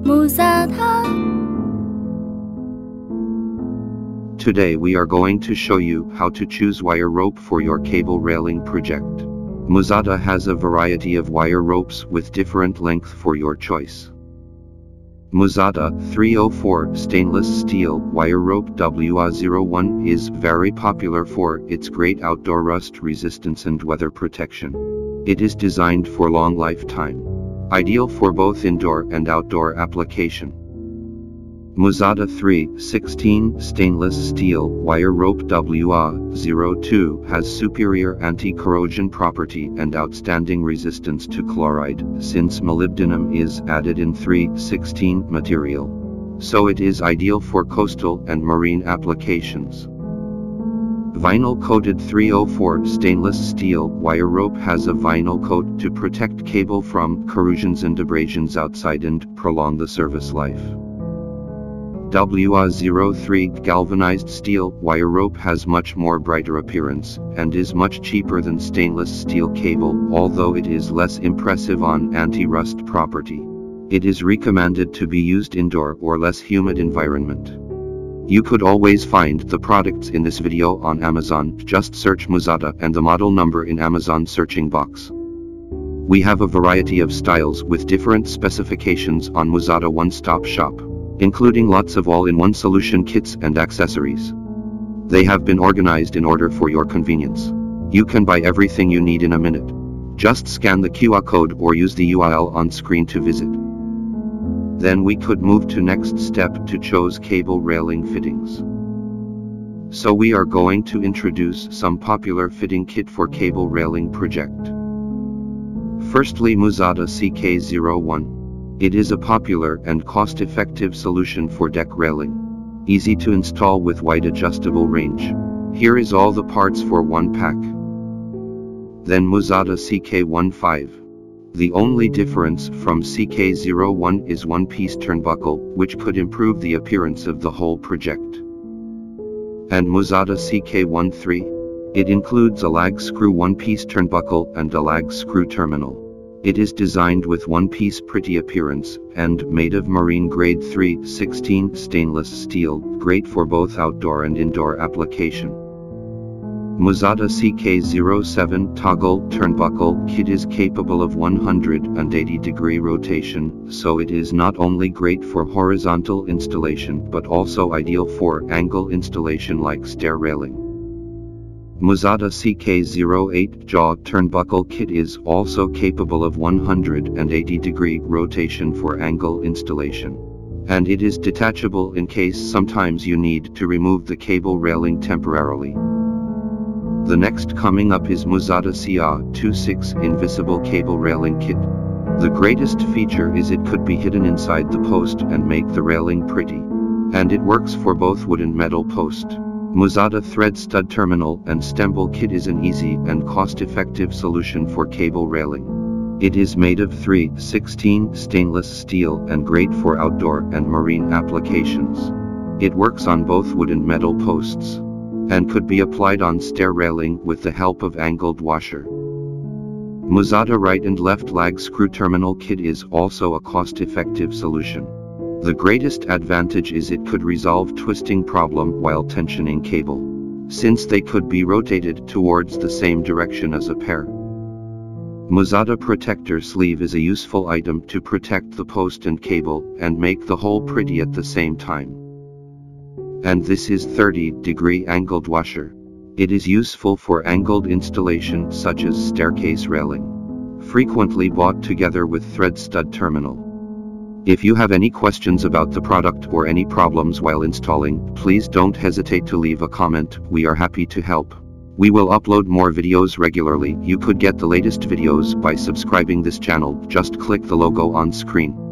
Muzata. Today we are going to show you how to choose wire rope for your cable railing project. Muzata has a variety of wire ropes with different length for your choice. Muzata 304 stainless steel wire rope WA01 is very popular for its great outdoor rust resistance and weather protection. It is designed for long lifetime, ideal for both indoor and outdoor application. Muzata 316 stainless steel wire rope WA02 has superior anti-corrosion property and outstanding resistance to chloride, since molybdenum is added in 316 material. So it is ideal for coastal and marine applications. Vinyl-coated 304 stainless steel wire rope has a vinyl coat to protect cable from corrosions and abrasions outside and prolong the service life. WA03 galvanized steel wire rope has much more brighter appearance, and is much cheaper than stainless steel cable, although it is less impressive on anti-rust property. It is recommended to be used indoor or less humid environment. You could always find the products in this video on Amazon. Just search Muzata and the model number in Amazon searching box. We have a variety of styles with different specifications on Muzata one-stop shop, including lots of all-in-one solution kits and accessories. They have been organized in order for your convenience. You can buy everything you need in a minute. Just scan the QR code or use the URL on screen to visit. Then we could move to next step to choose cable railing fittings. So we are going to introduce some popular fitting kit for cable railing project. Firstly, Muzata CK01. It is a popular and cost-effective solution for deck railing. Easy to install with wide adjustable range. Here is all the parts for one pack. Then Muzata CK15. The only difference from CK01 is one-piece turnbuckle, which could improve the appearance of the whole project. And Muzata CK13. It includes a lag screw one-piece turnbuckle and a lag screw terminal. It is designed with one-piece pretty appearance, and made of marine-grade 316 stainless steel, great for both outdoor and indoor application. Muzata CK07 toggle turnbuckle kit is capable of 180-degree rotation, so it is not only great for horizontal installation but also ideal for angle installation like stair railing. Muzata CK08 jaw turnbuckle kit is also capable of 180-degree rotation for angle installation. And it is detachable in case sometimes you need to remove the cable railing temporarily. The next coming up is Muzata CA26 invisible cable railing kit. The greatest feature is it could be hidden inside the post and make the railing pretty. And it works for both wood and metal post. Muzata thread stud terminal and stemble kit is an easy and cost-effective solution for cable railing. It is made of 316 stainless steel and great for outdoor and marine applications. It works on both wood and metal posts, and could be applied on stair railing with the help of angled washer. Muzata right and left lag screw terminal kit is also a cost-effective solution. The greatest advantage is it could resolve twisting problem while tensioning cable, since they could be rotated towards the same direction as a pair. Muzata protector sleeve is a useful item to protect the post and cable and make the whole pretty at the same time. And this is 30-degree angled washer. It is useful for angled installation such as staircase railing, frequently bought together with thread stud terminal. If you have any questions about the product or any problems while installing, please don't hesitate to leave a comment. We are happy to help. We will upload more videos regularly. You could get the latest videos by subscribing this channel. Just click the logo on screen.